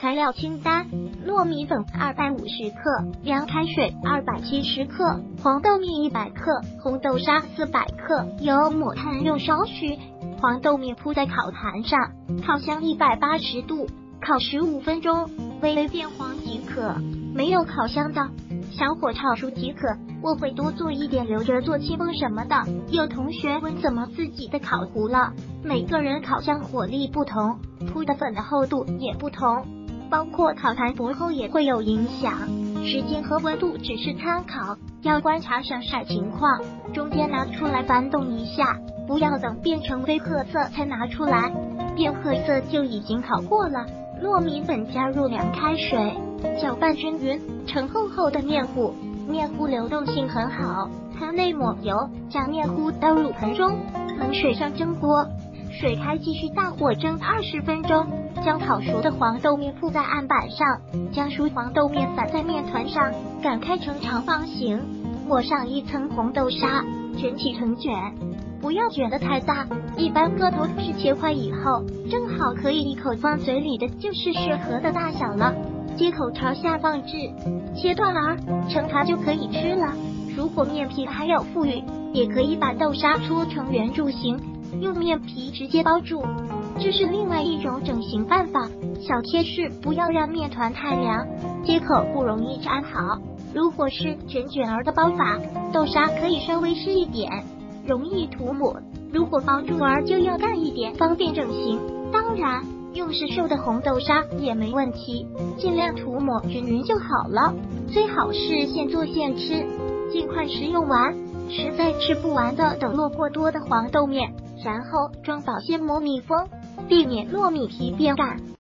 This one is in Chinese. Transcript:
材料清单：糯米粉250克，凉开水270克，黄豆面100克，红豆沙400克，油抹炭用少许。黄豆面铺在烤盘上，烤箱180度，烤15分钟，微变黄即可。没有烤箱的，小火炒熟即可。我会多做一点，留着做戚风什么的。有同学问怎么自己的烤糊了，每个人烤箱火力不同，铺的粉的厚度也不同，包括烤盘薄厚也会有影响。时间和温度只是参考，要观察晒晒情况。中间拿出来翻动一下，不要等变成微褐色才拿出来，变褐色就已经烤过了。糯米粉加入凉开水，搅拌均匀，成厚厚的面糊。面糊流动性很好，盘内抹油，将面糊倒入盆中，冷水上蒸锅，水开继续大火蒸20分钟。将烤熟的黄豆面铺在案板上，将熟黄豆面撒在面团上，擀开成长方形，抹上一层红豆沙，卷起成卷。不要卷得太大，一般个头是切块以后，正好可以一口放嘴里的，就是适合的大小了。接口朝下放置，切断儿盛盘就可以吃了。如果面皮还有富裕，也可以把豆沙搓成圆柱形，用面皮直接包住，这是另外一种整形办法。小贴士：不要让面团太凉，接口不容易粘好。如果是卷儿的包法，豆沙可以稍微湿一点，容易涂抹。如果包住儿就要干一点，方便整形。当然用是瘦的红豆沙也没问题，尽量涂抹均匀就好了。最好是现做现吃，尽快食用完。实在吃不完的，等落过多的黄豆面，然后装保鲜膜密封，避免糯米皮变干。